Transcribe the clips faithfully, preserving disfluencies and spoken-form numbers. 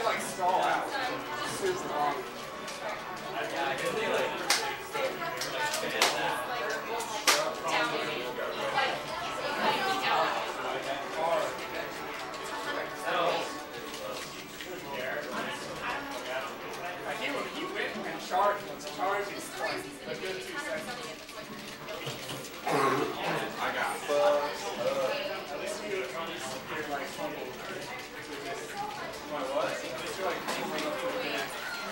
like stall out. Super long. Yeah, I can see like He, he went and charged once. Charged is like a good two seconds. I got fucked up. At least you do it on this you're like humble. My what? At least you're like humble enough to advance.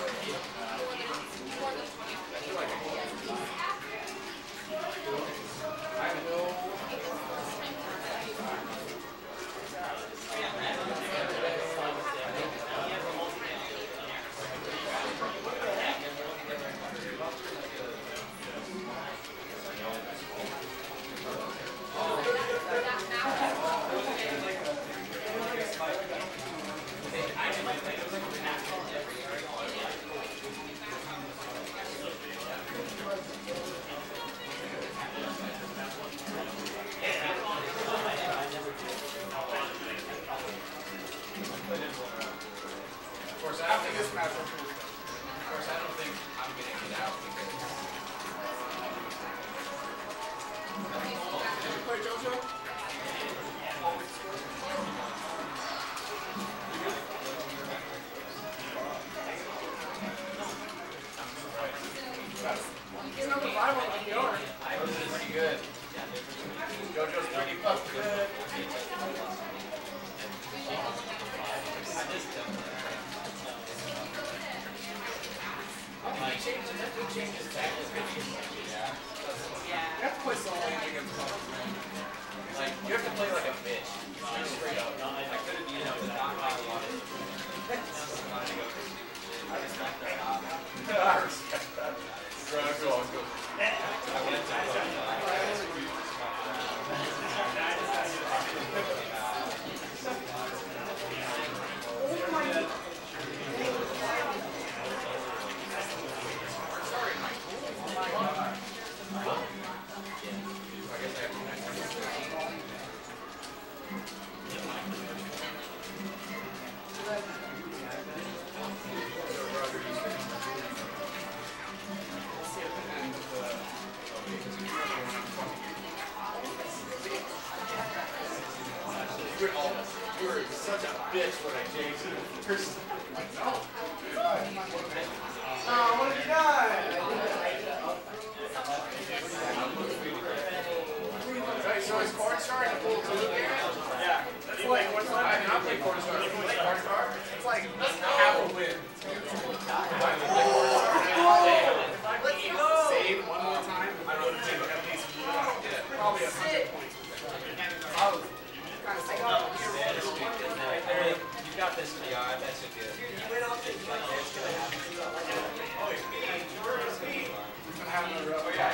I will. Of course, after this match, of course, I don't think I'm going to get out because. Did you play JoJo? He's number five on the yard. This is pretty good. JoJo's pretty fucking good. He changes, he changes tactics. Yeah. You have to play solo against Like, you have to play like a bitch. Like, straight up. I could have, you know, not how I wanted. I respect that. I respect that. Go, go, go. I went to You were such a bitch when I changed it first. Like, no. Oh, what have you done? Right, so is Cornstar in the pool too? Yeah. That's like, what's that? I mean, I play Cornstar. You play Cornstar? It's like half a win. Let's save one more time. I don't think at least probably a hundred points. Oh. Kind of say, oh, You got this, yeah, that's a good. oh, he's gonna have another rough. Oh, yeah.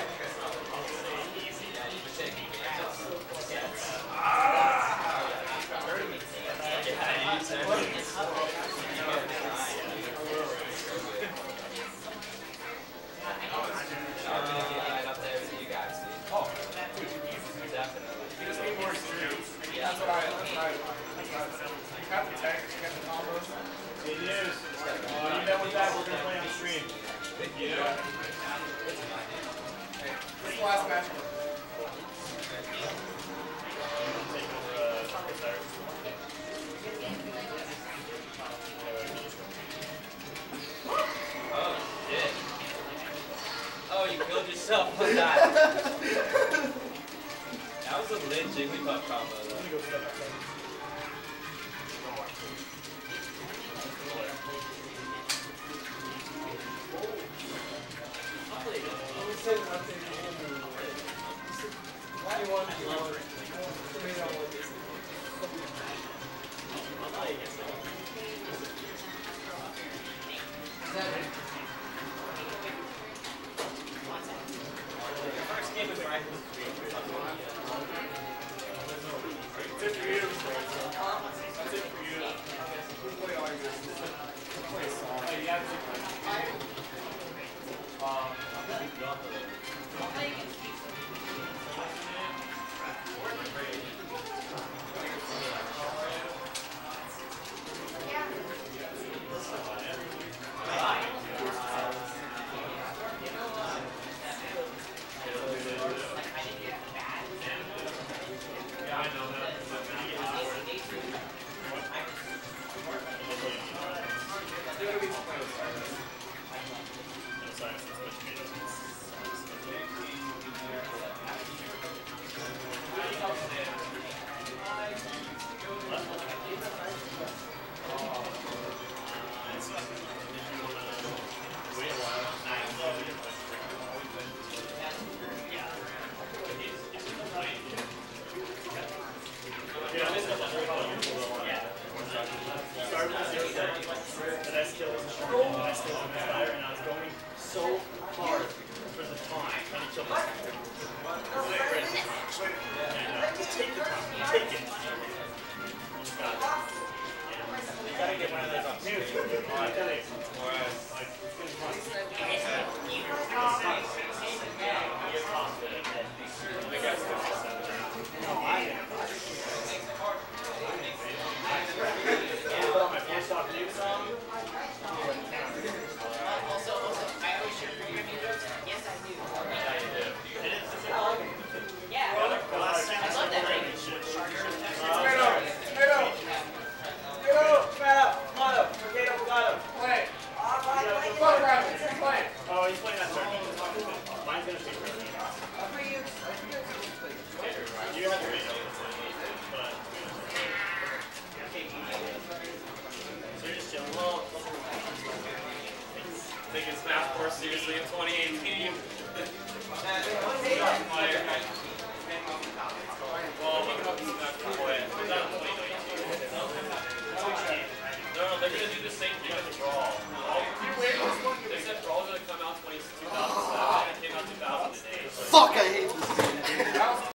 That's what I, that's what I, that's what I, you have the tech, you have the combos. It is. Uh, you done with that? We're going to play on the stream. Yeah. This is the last match. oh shit. Oh, you killed yourself with that. That was a lit Jigglypuff combo though. First game is right. That's it for you. That's it for you. We'll play all your business. We'll play a song. Hey, you have to play. Um, said that I still wasn't sure and I still wasn't fire, and I was going so hard for the taunt, and he killed me. And uh, just take the taunt, take it. Almost got it. You gotta get one of those on Dude, I tell you, like, it's gonna be fun. You're confident. I guess No, I am. My first off new song. Also, also, I always share for your jokes. Yes, I do. It is just a Yeah. the last I sentence love of that. the rating shit. Tomato! Tomato! Tomato! Tomato! Tomato! Potato, potato! Play! Fuck around! Play! Oh, he's playing that turn. Mine's gonna be crazy. You have your rating, but so you're just chilling. Well, taking Smash Bros seriously in twenty eighteen.